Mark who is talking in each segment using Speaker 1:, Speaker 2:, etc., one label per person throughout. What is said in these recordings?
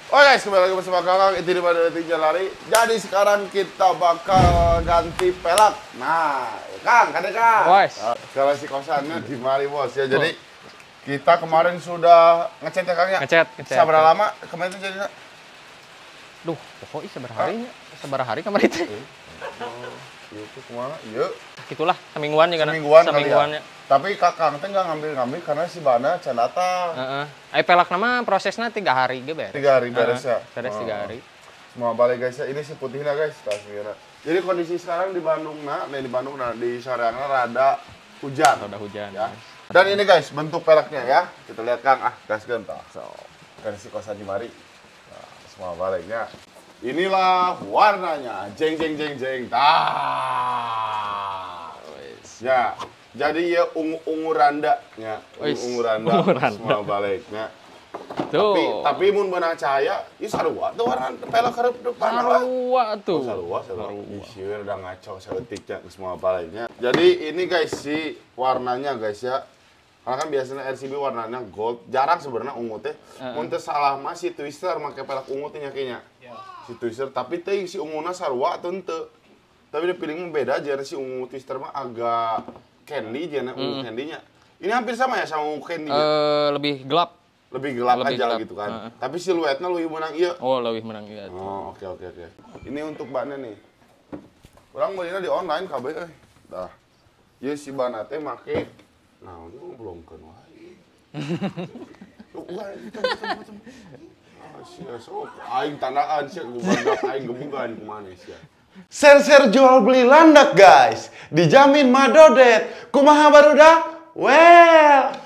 Speaker 1: Oke guys, kembali lagi bersama Kakak itu di pada detik lari. Jadi sekarang kita bakal ganti pelak. Nah, Kang, kan Kang?
Speaker 2: Bos.
Speaker 1: Kalau si kosannya di mari bos ya. Jadi kita kemarin sudah ngecat ya Kang ya.
Speaker 2: Ngecat.
Speaker 1: Seberapa lama kemarin itu jadinya?
Speaker 2: Duh, pokoknya seberapa hari kemarin itu.
Speaker 1: Itu kemana? Iya.
Speaker 2: Gitulah, semingguan juga.
Speaker 1: Semingguan kali ya. Tapi Kakang teh nggak ngambil karena si Bana can datang.
Speaker 2: Pelak nama prosesnya 3 hari ge beres.
Speaker 1: 3 hari beres ya.
Speaker 2: Beres 3 hari.
Speaker 1: Semua balik guys ya. Ini si putihnya guys. Jadi kondisi sekarang di Bandung di Soreangna rada hujan.
Speaker 2: Udah hujan.
Speaker 1: Ya. Dan ini guys bentuk peleknya ya. Kita lihat Kang gaskeun tah. So, dari si kosan di mari. Nah, semua baliknya. Inilah warnanya. Jeng. Tah. Ya. Jadi ya ungu randa nya. Ungu randa. Semua baliknya.
Speaker 2: Tuh.
Speaker 1: Tapi mun beunang cahaya, ieu sarua tuh warna pelek hareup depan.
Speaker 2: Sarua tuh.
Speaker 1: Sarua. Ieu udah ngaco saeutiknya semua baliknya. Jadi ini guys si warnanya guys ya. Karena kan biasanya RCB warnanya gold, jarang sebenarnya ungu teh. Mun teu salah mah si Twister make pelek ungu teh nya kayaknya. Si Twister tapi teh si unguna sarua atau henteu. Tapi dia pilih beda aja si ungu Twister mah agak candy jana ungu candy-nya. Ini hampir sama ya sama ungu candy-nya.
Speaker 2: Lebih gelap.
Speaker 1: Lebih gelap aja gitu kan. Tapi siluetnya lebih menang iya.
Speaker 2: Oh, lebih menang iya.
Speaker 1: Oh, oke. Ini untuk Bana nih. Orang belinya di online KB euy. Dah. Ieu si Bana teh make naon belum kan wae. Sok aing tandaan sih guberndak aing gebugan kumaha sia. Share jual beli landak guys. Dijamin madodet. Kumaha barudak? Well.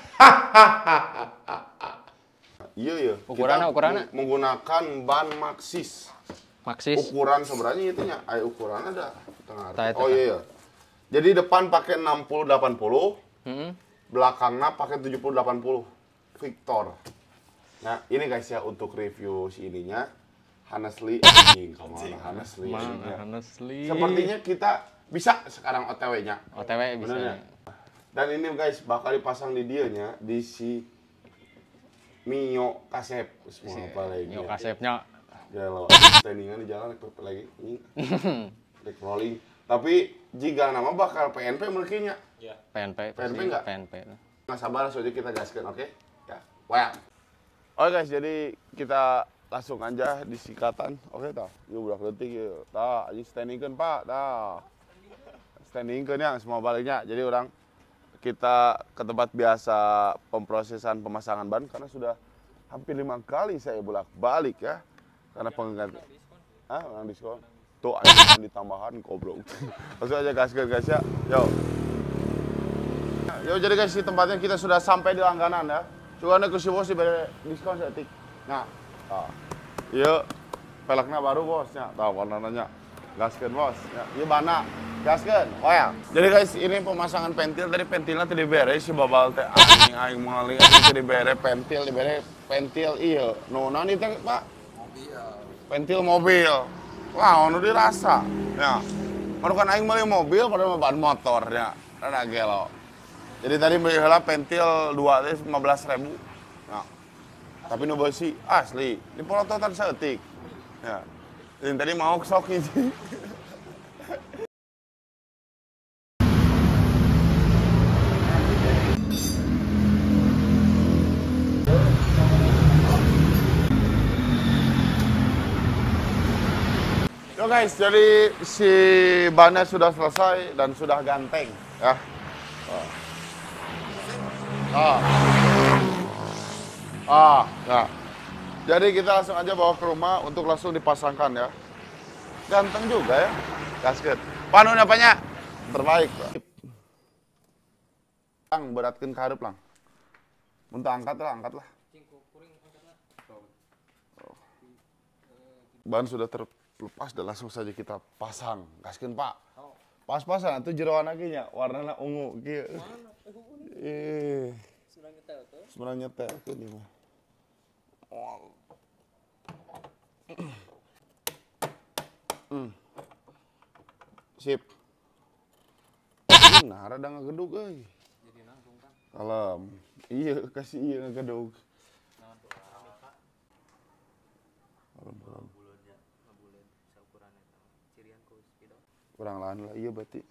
Speaker 1: Iya.
Speaker 2: Ukurannya
Speaker 1: menggunakan ban Maxxis. Ukuran sebenarnya itu nya, ukuran ada tengah. Oh iya. Jadi depan pakai 60-80. Belakangnya pakai 70-80. Victor. Nah, ini guys ya untuk review si ininya. Honestly. Sepertinya kita bisa sekarang OTW-nya.
Speaker 2: OTW bisa.
Speaker 1: Benernya. Dan ini guys bakal dipasang di dianya di si Mio Kasep semua paling.
Speaker 2: Mio Kasepnya.
Speaker 1: Ya lo standingan di jalan lagi ini. Rolling. Tapi jika nama bakal PNP mungkinnya.
Speaker 2: Iya. PNP
Speaker 1: enggak?
Speaker 2: PNP.
Speaker 1: Nah, sabar saja kita gaskan, oke? Ya. Wah. Oke guys, jadi kita langsung aja di sikatan. Oke tah. Yuk budak leutik yeuh. Tah, anjing standingkeun Pak. Tah. Standingkeun ya semua baliknya. Jadi orang kita ke tempat biasa pemrosesan pemasangan ban karena sudah hampir 5 kali saya bolak-balik ya. Karena pengganti. Orang diskon. Tuh ada ditambahan goblok. Langsung aja gaskeun guys ya. Yo jadi guys di tempatnya kita sudah sampai di langganan ya. Coba nih si bos diberi diskon setik. Nah, iya peleknya baru bosnya. Tahu warnanya. Gaskeun bos. Ya, iya Bana. Gaskeun. Oh ya. Jadi guys ini pemasangan pentil tadi pentilnya tadi beres si babal teh aing moali tadi beres pentil iya. No nani teh Pak? Mobil. Pentil mobil. Wah, nu dirasa. Ya. Manu kan aing meuli mobil padahal ban motor ya. Rada gelo. Jadi tadi beli heula pentil 2 teh 15.000. Nah. Tapi nu beusi asli. Di polototan saeutik. Ya. Yang tadi mau sok hiji. Yo guys, jadi si bannya sudah selesai dan sudah ganteng ya. Ya. Jadi kita langsung aja bawa ke rumah untuk langsung dipasangkan ya. Ganteng juga ya. Gasket. Panu apanya? Terbaik, Pak. Lang, beratkeun ka hareup lang. Mun angkat lah. Ban sudah terlepas dan langsung saja kita pasang. Gaskeun, Pak. Pas-pasan atuh jeroan lagi nya, warnana ungu kieu. Sebenarnya nyetel tuh nih mah. Sip. Nah, rada ngagedug euy. Jadi langsung kan. Kalem. Iya, kasih iya ngagedug. Kurang lahan lah, iya berarti.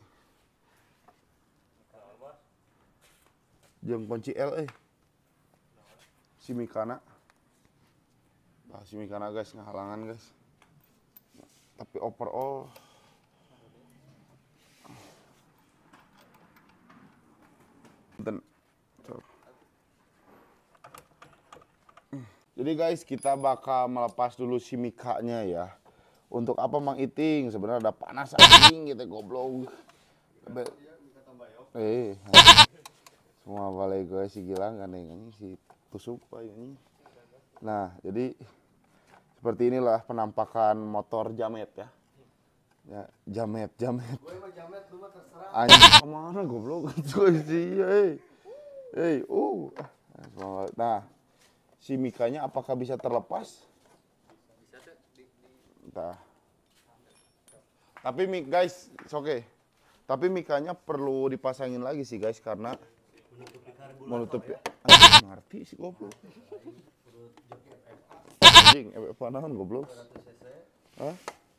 Speaker 1: Jeung kunci L si Mikana. Nah, si Mikana guys ngahalangan guys. Tapi overall jadi guys, kita bakal melepas dulu si Mikanya ya. Untuk apa Mang Iting? Sebenarnya ada panas anjing gitu goblok. Semua balai gue si Gilang kan ini si tusuk ini. Nah, jadi seperti inilah penampakan motor Jamet ya. Ya, Jamet. Gue mah Jamet lu mah terserah. Anjing kemana goblok sih, Nah, si Mikanya apakah bisa terlepas? Entah. Tapi guys, oke. Tapi Mikanya perlu dipasangin lagi sih guys karena menutupi. Ngerti sih goblok. Anjing, FF naon goblok? Hah?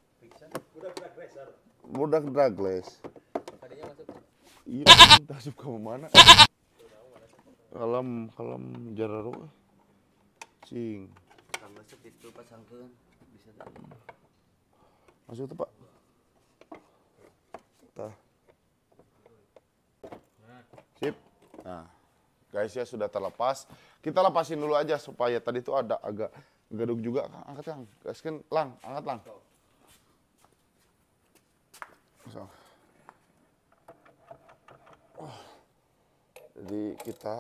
Speaker 1: Budak Douglas. Iya, tasuk ke mana? Kalem jararo. Cing.
Speaker 3: Masuk itu pasangkeun bisa teh.
Speaker 1: Masuk tuh, Pak. Tah. Sip. Nah, guys ya sudah terlepas. Kita lepasin dulu aja supaya tadi tuh ada agak gedug juga. Angkat Kang. Gaskeun Lang, angkat Lang. So. Jadi kita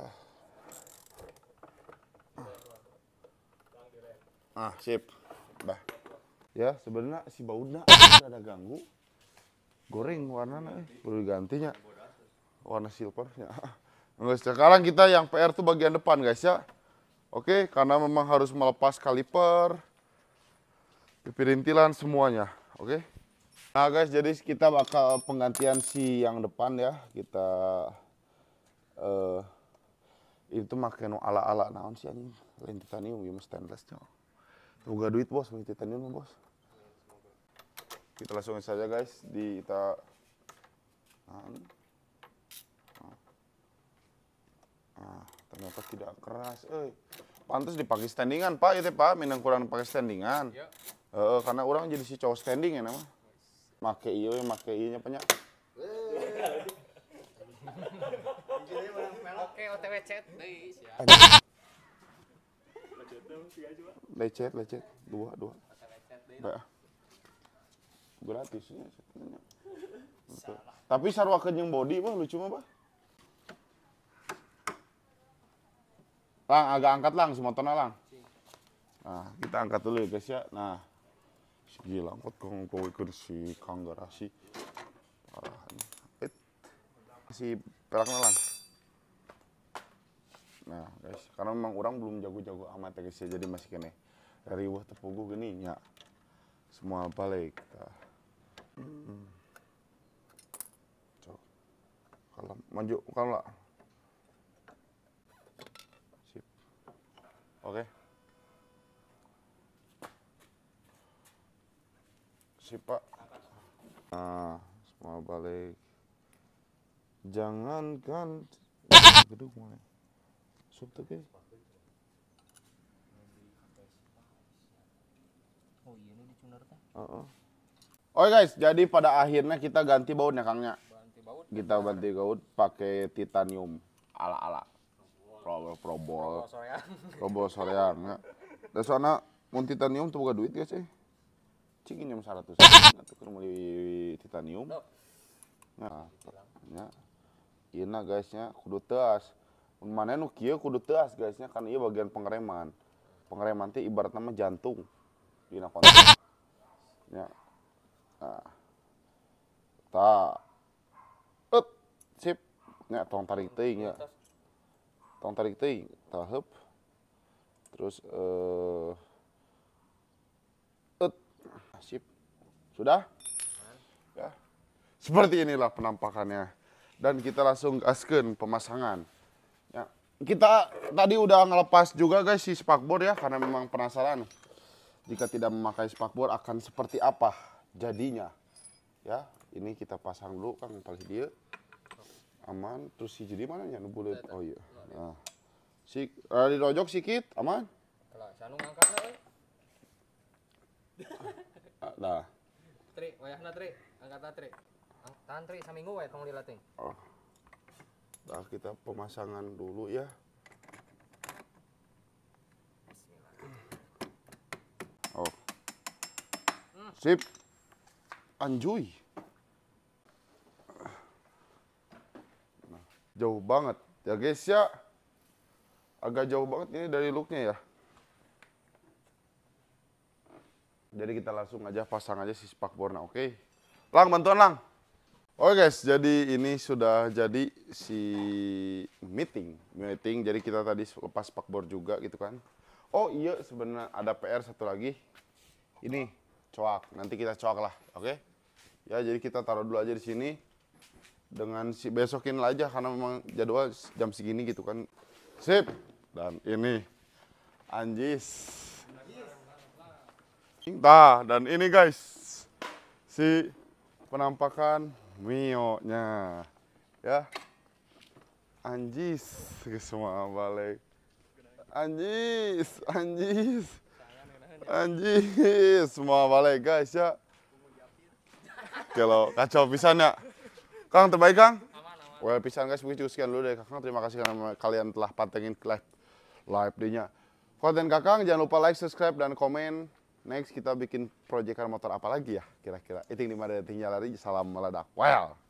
Speaker 1: sip. Dah. Ya, sebenarnya si baudna ada ganggu. Goreng warnanya perlu digantinya. Warna silvernya. Guys, sekarang kita yang PR tuh bagian depan guys ya. Oke, karena memang harus melepas kaliper, pirintilan semuanya. Oke. Nah guys, jadi kita bakal penggantian si yang depan ya. Kita itu make no ala-ala naon sih anjing. Lain titanium ya stainless nya. Boga duit bos, mau titanium bos. Kita langsung saja guys di kita ternyata tidak keras. Pantas dipakai standingan Pak, itu Pak, minang kurang pakai standingan. Ya. Karena orang jadi si cowok standing ya nama. Make iyo nya banyak.
Speaker 2: Oke, OTW chat deui sia.
Speaker 1: Lecet, dua. Baik. Gratisnya sebenarnya. Tapi sarwakeun jeung body mah lucu mah, Bah. Lang, agak angkat Lang, semotorna Lang. Nah, kita angkat dulu ya guys ya. Nah, si Gilang kok ngomong si Kang Garasi. Parah. Si pelakna Lang. Nah, guys, karena memang orang belum jago-jago amat ya guys ya, jadi masih kene. Dari wah tepugu gini nya. Semua balik. Coba. Kalau maju kalau sip. Oke. Sip, Pak. Nah, semua balik. Jangankan gedung mulai. Sup tuh guys.
Speaker 2: Oh iya ini dicuner teh.
Speaker 1: Oke guys, jadi pada akhirnya kita ganti bautnya Kangnya.
Speaker 2: Ganti baut.
Speaker 1: Kita ganti baut pakai titanium ala-ala. Probol sorean ya. Dan soalnya mun titanium tuh bukan duit guys Cing ini 100. Atuh keur meuli titanium. Nah, nya. Ieu na guys nya kudu teas. Mana nu kieu kudu teas guys nya kan ieu bagian pengereman. Pengereman teh ibaratna mah jantung dina kontak. Ya. Nah. Sip. Nya tong tarik teuing ya. Tong tarik teuing, tah heup. Terus sip. Sudah? Ya. Seperti inilah penampakannya. Dan kita langsung gaskeun pemasangan. Ya. Kita tadi udah ngelepas juga guys si spakbor ya karena memang penasaran jika tidak memakai spakbor akan seperti apa jadinya. Ya, ini kita pasang dulu Kang tali dia. Aman, terus si jadi mana nya nu buleut? Oh iya. Nah. Si dirojok sikit, aman?
Speaker 2: Lah, sanu ngangkatna euy.
Speaker 1: Nah.
Speaker 2: Tri, wayahna Tri, angkatna Tri. Tahan Tri saminggu wae tong dilatih.
Speaker 1: Oh. Nah, kita pemasangan dulu ya. Oh. Sip. Anjuy. Nah, jauh banget ya guys ya. Agak jauh banget ini dari looknya ya. Jadi kita langsung aja pasang aja si spakbornya, oke? Lang, bantuan Lang. Oke guys, jadi ini sudah jadi si meeting. Jadi kita tadi lepas spakbor juga gitu kan. Oh iya, sebenarnya ada PR satu lagi. Ini coak, nanti kita coak lah, oke? Ya jadi kita taruh dulu aja di sini. Dengan si besokin aja karena memang jadwal jam segini gitu kan. Sip. Dan ini Anjis. Nah, dan ini guys si penampakan Mio-nya. Ya. Anjis, semua balik. Anjis. Anjis, semua balik guys ya. Kalau kacau pisan ya. Kang terbaik Kang. Well pisan guys, mungkin cukup sekian dulu dari Kakang. Terima kasih karena kalian telah pantengin live D-nya. Konten Kakang jangan lupa like, subscribe dan komen. Next kita bikin proyekan motor apa lagi ya kira-kira. Iting 5 detik lari, salam meledak. Well.